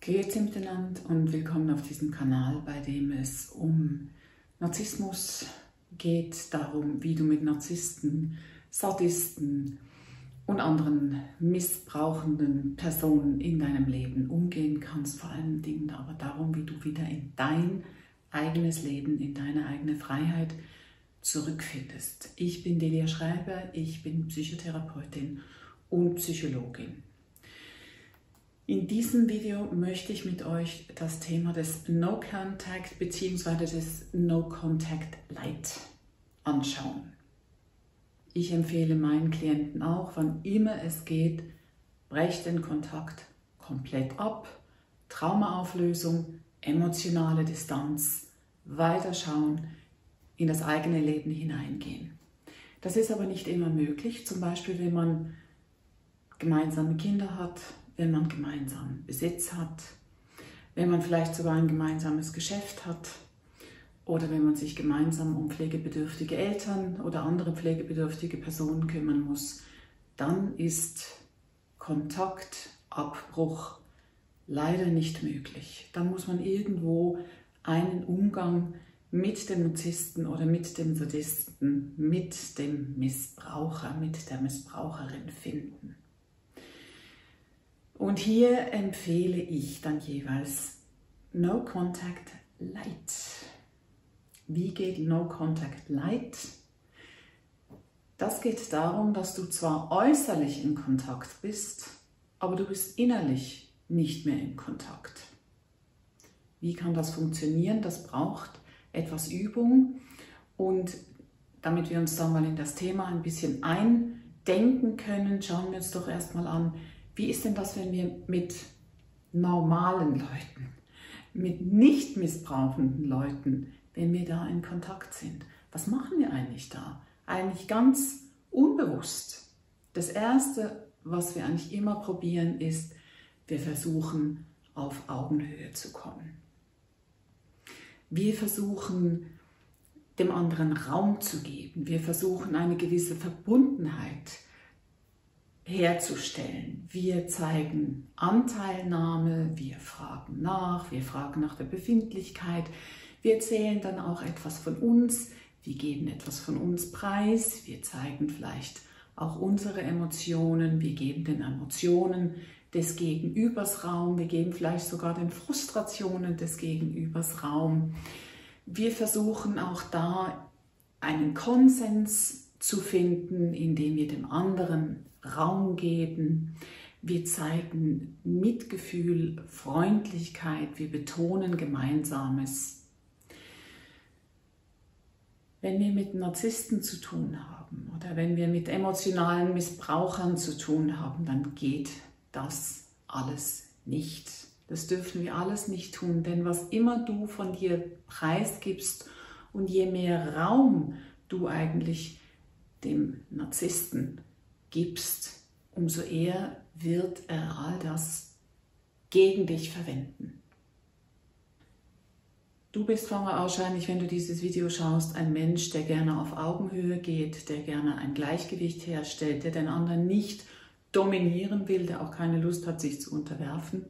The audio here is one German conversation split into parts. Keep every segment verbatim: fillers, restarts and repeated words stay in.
Grüezi miteinander und willkommen auf diesem Kanal, bei dem es um Narzissmus geht, darum, wie du mit Narzissten, Sadisten und anderen missbrauchenden Personen in deinem Leben umgehen kannst, vor allen Dingen aber darum, wie du wieder in dein eigenes Leben, in deine eigene Freiheit zurückfindest. Ich bin Delia Schreiber, ich bin Psychotherapeutin und Psychologin. In diesem Video möchte ich mit euch das Thema des No Contact bzw. des No Contact Light anschauen. Ich empfehle meinen Klienten auch, wann immer es geht, brecht den Kontakt komplett ab, Traumaauflösung, emotionale Distanz, weiterschauen, in das eigene Leben hineingehen. Das ist aber nicht immer möglich, zum Beispiel wenn man gemeinsame Kinder hat, wenn man gemeinsam Besitz hat, wenn man vielleicht sogar ein gemeinsames Geschäft hat oder wenn man sich gemeinsam um pflegebedürftige Eltern oder andere pflegebedürftige Personen kümmern muss, dann ist Kontaktabbruch leider nicht möglich. Dann muss man irgendwo einen Umgang mit dem Narzissten oder mit dem Sadisten, mit dem Missbraucher, mit der Missbraucherin finden. Und hier empfehle ich dann jeweils No Contact Light. Wie geht No Contact Light? Das geht darum, dass du zwar äußerlich in Kontakt bist, aber du bist innerlich nicht mehr in Kontakt. Wie kann das funktionieren? Das braucht etwas Übung, und damit wir uns dann mal in das Thema ein bisschen eindenken können, schauen wir uns doch erstmal an, wie ist denn das, wenn wir mit normalen Leuten, mit nicht missbrauchenden Leuten, wenn wir da in Kontakt sind? Was machen wir eigentlich da? Eigentlich ganz unbewusst. Das Erste, was wir eigentlich immer probieren, ist, wir versuchen, auf Augenhöhe zu kommen. Wir versuchen, dem anderen Raum zu geben. Wir versuchen, eine gewisse Verbundenheit herzustellen. Wir zeigen Anteilnahme, wir fragen nach, wir fragen nach der Befindlichkeit, wir erzählen dann auch etwas von uns, wir geben etwas von uns preis, wir zeigen vielleicht auch unsere Emotionen, wir geben den Emotionen des Gegenübers Raum, wir geben vielleicht sogar den Frustrationen des Gegenübers Raum. Wir versuchen auch da einen Konsens zu finden, indem wir dem anderen Raum geben. Wir zeigen Mitgefühl, Freundlichkeit, wir betonen Gemeinsames. Wenn wir mit Narzissten zu tun haben oder wenn wir mit emotionalen Missbrauchern zu tun haben, dann geht das alles nicht. Das dürfen wir alles nicht tun, denn was immer du von dir preisgibst und je mehr Raum du eigentlich dem Narzissten gibst, umso eher wird er all das gegen dich verwenden. Du bist wahrscheinlich, wenn du dieses Video schaust, ein Mensch, der gerne auf Augenhöhe geht, der gerne ein Gleichgewicht herstellt, der den anderen nicht dominieren will, der auch keine Lust hat, sich zu unterwerfen.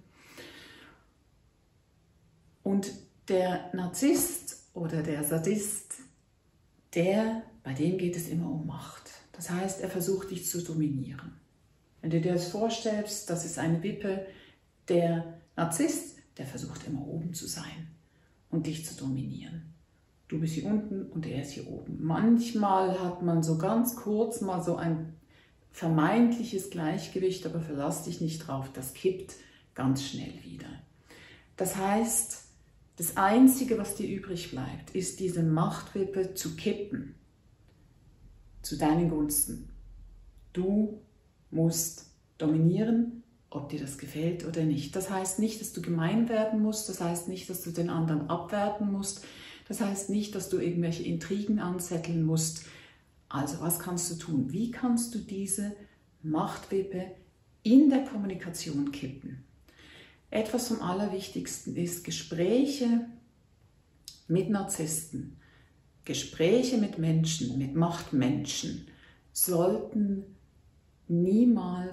Und der Narzisst oder der Sadist, der, bei dem geht es immer um Macht. Das heißt, er versucht, dich zu dominieren. Wenn du dir das vorstellst, das ist eine Wippe, der Narzisst, der versucht immer oben zu sein und dich zu dominieren. Du bist hier unten und er ist hier oben. Manchmal hat man so ganz kurz mal so ein vermeintliches Gleichgewicht, aber verlass dich nicht drauf, das kippt ganz schnell wieder. Das heißt, das Einzige, was dir übrig bleibt, ist diese Machtwippe zu kippen. Zu deinen Gunsten. Du musst dominieren, ob dir das gefällt oder nicht. Das heißt nicht, dass du gemein werden musst, das heißt nicht, dass du den anderen abwerten musst, das heißt nicht, dass du irgendwelche Intrigen anzetteln musst. Also was kannst du tun? Wie kannst du diese Machtwippe in der Kommunikation kippen? Etwas vom Allerwichtigsten ist Gespräche mit Narzissten. Gespräche mit Menschen, mit Machtmenschen sollten niemals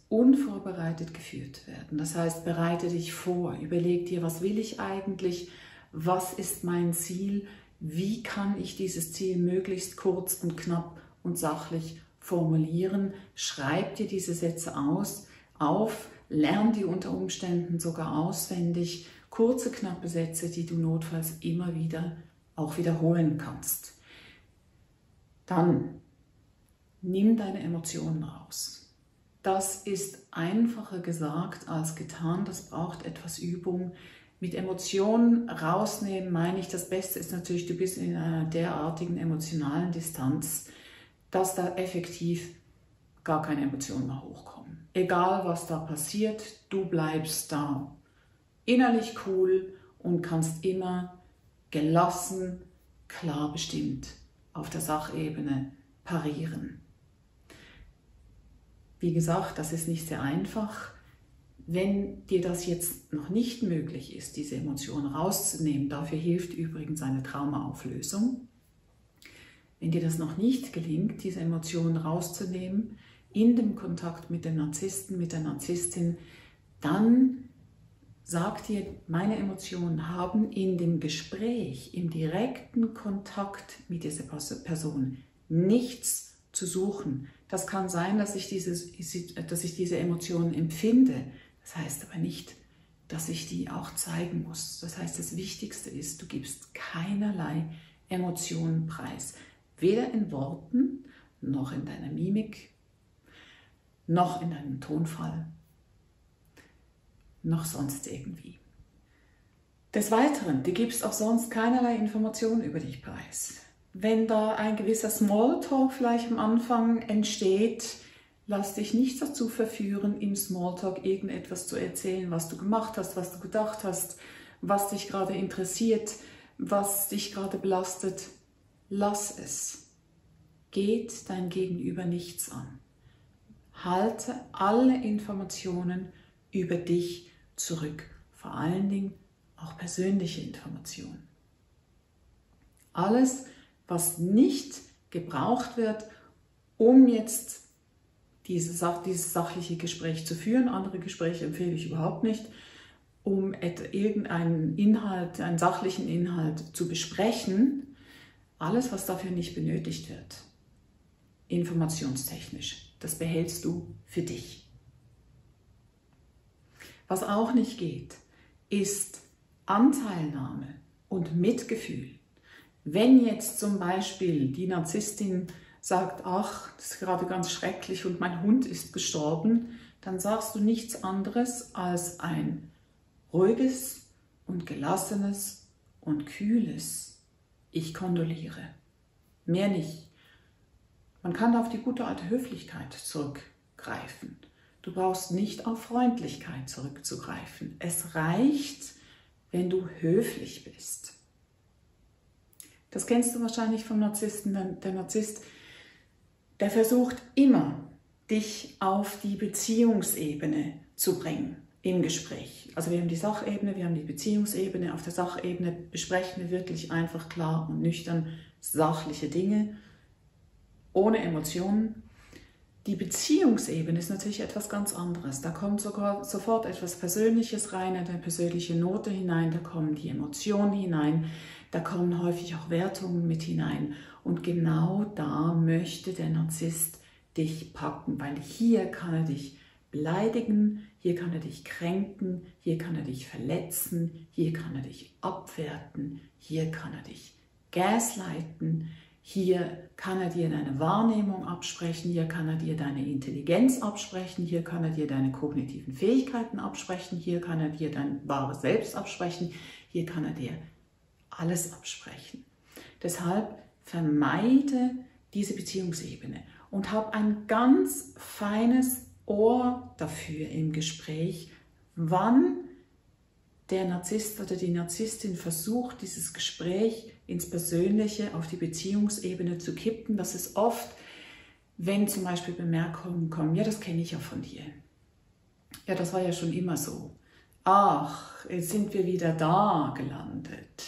unvorbereitet geführt werden. Das heißt, bereite dich vor, überleg dir, was will ich eigentlich, was ist mein Ziel, wie kann ich dieses Ziel möglichst kurz und knapp und sachlich formulieren, schreib dir diese Sätze aus, auf, lern die unter Umständen sogar auswendig, kurze, knappe Sätze, die du notfalls immer wieder auch wiederholen kannst. Dann nimm deine Emotionen raus. Das ist einfacher gesagt als getan, das braucht etwas Übung. Mit Emotionen rausnehmen meine ich, das Beste ist natürlich, du bist in einer derartigen emotionalen Distanz, dass da effektiv gar keine Emotionen mehr hochkommen. Egal was da passiert, du bleibst da innerlich cool und kannst immer gelassen, klar bestimmt auf der Sachebene parieren. Wie gesagt, das ist nicht sehr einfach. Wenn dir das jetzt noch nicht möglich ist, diese Emotionen rauszunehmen, dafür hilft übrigens eine Traumaauflösung. Wenn dir das noch nicht gelingt, diese Emotionen rauszunehmen, in dem Kontakt mit dem Narzissten, mit der Narzisstin, dann sag dir, meine Emotionen haben in dem Gespräch, im direkten Kontakt mit dieser Person nichts zu suchen. Das kann sein, dass ich, dieses, dass ich diese Emotionen empfinde. Das heißt aber nicht, dass ich die auch zeigen muss. Das heißt, das Wichtigste ist, du gibst keinerlei Emotionen preis. Weder in Worten, noch in deiner Mimik, noch in deinem Tonfall, noch sonst irgendwie. Des Weiteren, du gibst auch sonst keinerlei Informationen über dich preis. Wenn da ein gewisser Smalltalk vielleicht am Anfang entsteht, lass dich nicht dazu verführen, im Smalltalk irgendetwas zu erzählen, was du gemacht hast, was du gedacht hast, was dich gerade interessiert, was dich gerade belastet. Lass es. Geht dein Gegenüber nichts an. Halte alle Informationen über dich zurück, vor allen Dingen auch persönliche Informationen. Alles, was nicht gebraucht wird, um jetzt diese Sach dieses sachliche Gespräch zu führen, andere Gespräche empfehle ich überhaupt nicht, um irgendeinen Inhalt, einen sachlichen Inhalt zu besprechen, alles, was dafür nicht benötigt wird, informationstechnisch, das behältst du für dich. Was auch nicht geht, ist Anteilnahme und Mitgefühl. Wenn jetzt zum Beispiel die Narzisstin sagt, ach, das ist gerade ganz schrecklich und mein Hund ist gestorben, dann sagst du nichts anderes als ein ruhiges und gelassenes und kühles Ich kondoliere. Mehr nicht. Man kann auf die gute alte Höflichkeit zurückgreifen. Du brauchst nicht auf Freundlichkeit zurückzugreifen. Es reicht, wenn du höflich bist. Das kennst du wahrscheinlich vom Narzissten. Der Narzisst, der versucht immer, dich auf die Beziehungsebene zu bringen im Gespräch. Also wir haben die Sachebene, wir haben die Beziehungsebene. Auf der Sachebene besprechen wir wirklich einfach klar und nüchtern sachliche Dinge, ohne Emotionen. Die Beziehungsebene ist natürlich etwas ganz anderes. Da kommt sogar sofort etwas Persönliches rein, eine persönliche Note hinein, da kommen die Emotionen hinein, da kommen häufig auch Wertungen mit hinein. Und genau da möchte der Narzisst dich packen, weil hier kann er dich beleidigen, hier kann er dich kränken, hier kann er dich verletzen, hier kann er dich abwerten, hier kann er dich gaslighten, hier kann er dir deine Wahrnehmung absprechen, hier kann er dir deine Intelligenz absprechen, hier kann er dir deine kognitiven Fähigkeiten absprechen, hier kann er dir dein wahres Selbst absprechen, hier kann er dir alles absprechen. Deshalb vermeide diese Beziehungsebene und hab ein ganz feines Ohr dafür im Gespräch, wann der Narzisst oder die Narzisstin versucht, dieses Gespräch ins Persönliche, auf die Beziehungsebene zu kippen. Das ist oft, wenn zum Beispiel Bemerkungen kommen, ja, das kenne ich ja von dir. Ja, das war ja schon immer so. Ach, jetzt sind wir wieder da gelandet.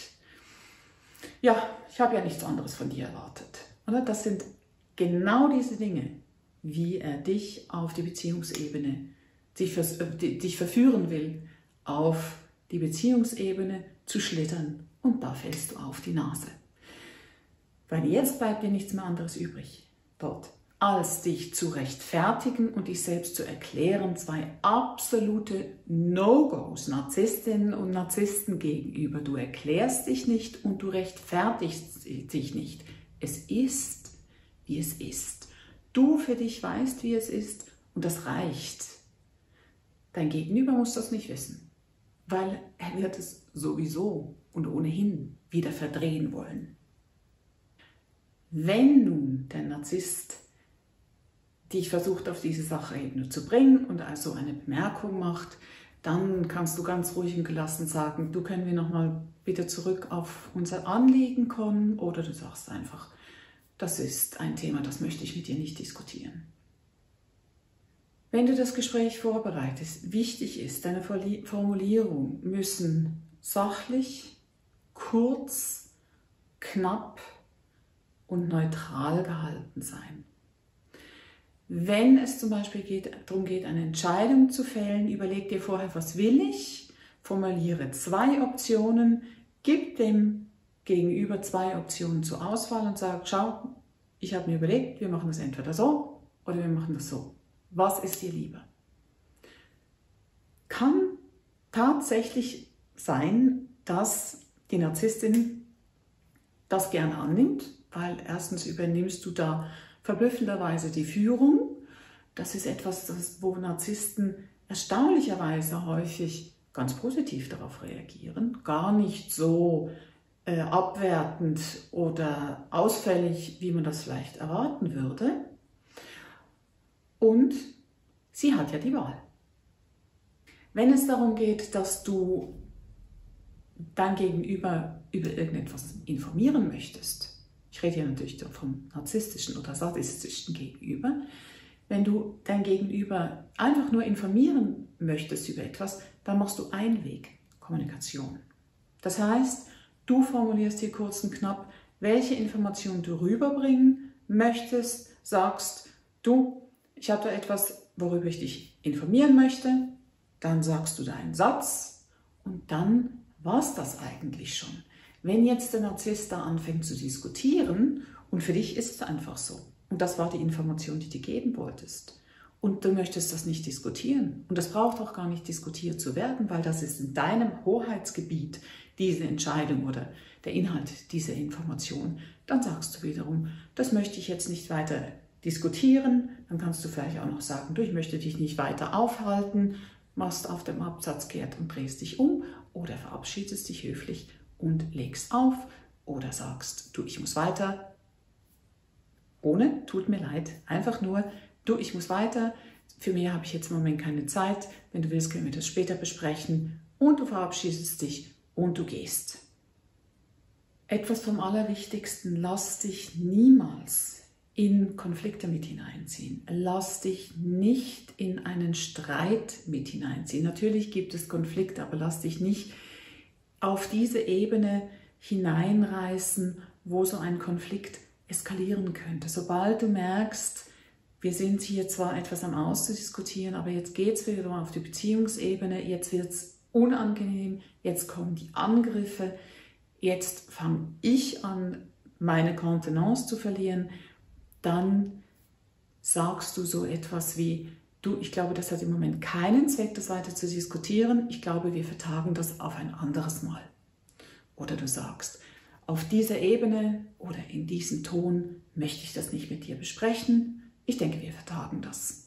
Ja, ich habe ja nichts anderes von dir erwartet. Oder? Das sind genau diese Dinge, wie er dich auf die Beziehungsebene, dich, dich verführen will, auf die Beziehungsebene zu schlittern, und da fällst du auf die Nase. Weil jetzt bleibt dir nichts mehr anderes übrig dort, als dich zu rechtfertigen und dich selbst zu erklären, zwei absolute No-Gos Narzisstinnen und Narzissten gegenüber. Du erklärst dich nicht und du rechtfertigst dich nicht. Es ist, wie es ist. Du für dich weißt, wie es ist, und das reicht. Dein Gegenüber muss das nicht wissen, weil er wird es sowieso und ohnehin wieder verdrehen wollen. Wenn nun der Narzisst dich versucht, auf diese Sachebene zu bringen und also eine Bemerkung macht, dann kannst du ganz ruhig und gelassen sagen, du, können wir nochmal bitte zurück auf unser Anliegen kommen, oder du sagst einfach, das ist ein Thema, das möchte ich mit dir nicht diskutieren. Wenn du das Gespräch vorbereitest, wichtig ist, deine Formulierungen müssen sachlich, kurz, knapp und neutral gehalten sein. Wenn es zum Beispiel geht, darum geht, eine Entscheidung zu fällen, überleg dir vorher, was will ich, formuliere zwei Optionen, gib dem Gegenüber zwei Optionen zur Auswahl und sag, schau, ich habe mir überlegt, wir machen das entweder so oder wir machen das so. Was ist dir lieber? Kann tatsächlich sein, dass die Narzisstin das gerne annimmt, weil erstens übernimmst du da verblüffenderweise die Führung. Das ist etwas, das, wo Narzissten erstaunlicherweise häufig ganz positiv darauf reagieren, gar nicht so äh, abwertend oder ausfällig, wie man das vielleicht erwarten würde. Und sie hat ja die Wahl. Wenn es darum geht, dass du dein Gegenüber über irgendetwas informieren möchtest, ich rede hier natürlich vom narzisstischen oder sadistischen Gegenüber, wenn du dein Gegenüber einfach nur informieren möchtest über etwas, dann machst du Einwegkommunikation. Das heißt, du formulierst hier kurz und knapp, welche Informationen du rüberbringen möchtest, sagst, du, ich habe da etwas, worüber ich dich informieren möchte, dann sagst du deinen Satz und dann war es das eigentlich schon. Wenn jetzt der Narzisst da anfängt zu diskutieren und für dich ist es einfach so und das war die Information, die du geben wolltest und du möchtest das nicht diskutieren und das braucht auch gar nicht diskutiert zu werden, weil das ist in deinem Hoheitsgebiet, diese Entscheidung oder der Inhalt dieser Information, dann sagst du wiederum, das möchte ich jetzt nicht weiter diskutieren, dann kannst du vielleicht auch noch sagen, du, ich möchte dich nicht weiter aufhalten, machst auf dem Absatz kehrt und drehst dich um oder verabschiedest dich höflich und legst auf oder sagst, du, ich muss weiter, ohne, tut mir leid, einfach nur, du, ich muss weiter, für mehr habe ich jetzt im Moment keine Zeit, wenn du willst, können wir das später besprechen und du verabschiedest dich und du gehst. Etwas vom Allerwichtigsten, lass dich niemals in Konflikte mit hineinziehen. Lass dich nicht in einen Streit mit hineinziehen. Natürlich gibt es Konflikte, aber lass dich nicht auf diese Ebene hineinreißen, wo so ein Konflikt eskalieren könnte. Sobald du merkst, wir sind hier zwar etwas am Auszudiskutieren, aber jetzt geht es wieder auf die Beziehungsebene, jetzt wird es unangenehm, jetzt kommen die Angriffe, jetzt fange ich an, meine Kontenance zu verlieren, dann sagst du so etwas wie, du, ich glaube, das hat im Moment keinen Zweck, das weiter zu diskutieren. Ich glaube, wir vertagen das auf ein anderes Mal. Oder du sagst, auf dieser Ebene oder in diesem Ton möchte ich das nicht mit dir besprechen. Ich denke, wir vertagen das.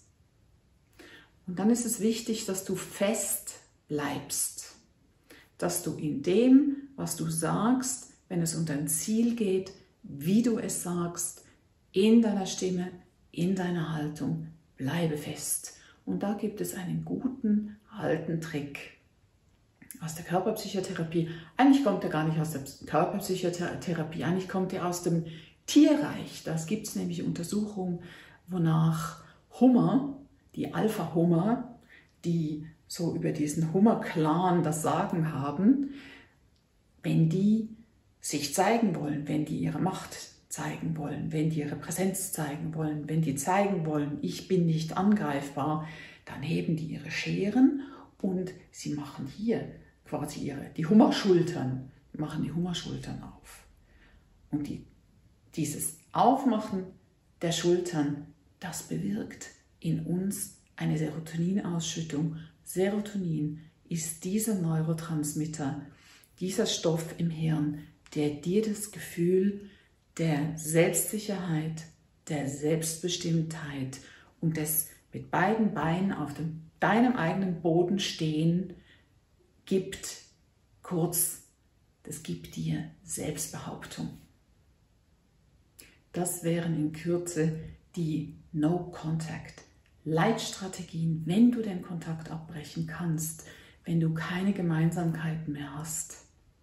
Und dann ist es wichtig, dass du fest bleibst. Dass du in dem, was du sagst, wenn es um dein Ziel geht, wie du es sagst, in deiner Stimme, in deiner Haltung, bleibe fest. Und da gibt es einen guten, alten Trick aus der Körperpsychotherapie. Eigentlich kommt er gar nicht aus der Körperpsychotherapie, eigentlich kommt er aus dem Tierreich. Das gibt es nämlich Untersuchungen, wonach Hummer, die Alpha-Hummer, die so über diesen Hummer-Clan das Sagen haben, wenn die sich zeigen wollen, wenn die ihre Macht zeigen wollen, wenn die ihre Präsenz zeigen wollen, wenn die zeigen wollen, ich bin nicht angreifbar, dann heben die ihre Scheren und sie machen hier quasi ihre, die Hummerschultern, machen die Hummerschultern auf. Und die, dieses Aufmachen der Schultern, das bewirkt in uns eine Serotoninausschüttung. Serotonin ist dieser Neurotransmitter, dieser Stoff im Hirn, der dir das Gefühl der Selbstsicherheit, der Selbstbestimmtheit und des mit beiden Beinen auf dem, deinem eigenen Boden stehen gibt. Kurz, das gibt dir Selbstbehauptung. Das wären in Kürze die No-Contact-Leitstrategien, wenn du den Kontakt abbrechen kannst, wenn du keine Gemeinsamkeiten mehr hast.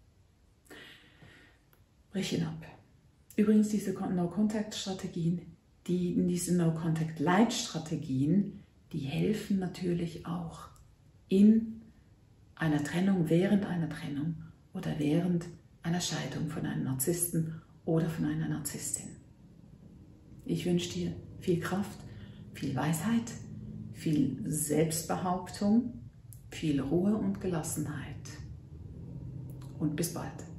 Brich ihn ab. Übrigens, diese No-Contact-Strategien, die, diese No-Contact-Leitstrategien, die helfen natürlich auch in einer Trennung, während einer Trennung oder während einer Scheidung von einem Narzissten oder von einer Narzisstin. Ich wünsche dir viel Kraft, viel Weisheit, viel Selbstbehauptung, viel Ruhe und Gelassenheit. Und bis bald.